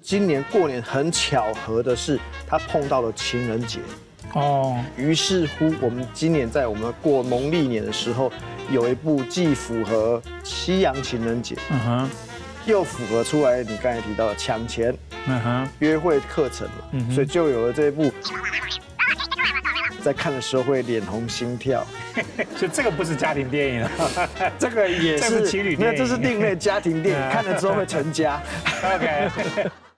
今年过年很巧合的是，它碰到了情人节。哦，于是乎，我们今年在我们过农历年的时候，有一部既符合西洋情人节，又符合出来你刚才提到的抢钱，约会课程嘛，所以就有了这一部，在看的时候会脸红心跳。 所以这个不是家庭电影了， 这个也是情侣电影， 没有，这是另类家庭电影，看了之后会成家。 OK。